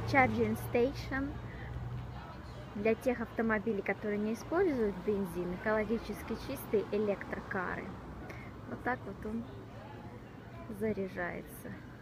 charging station для тех автомобилей, которые не используют бензин, экологически чистые электрокары. Вот так вот он заряжается.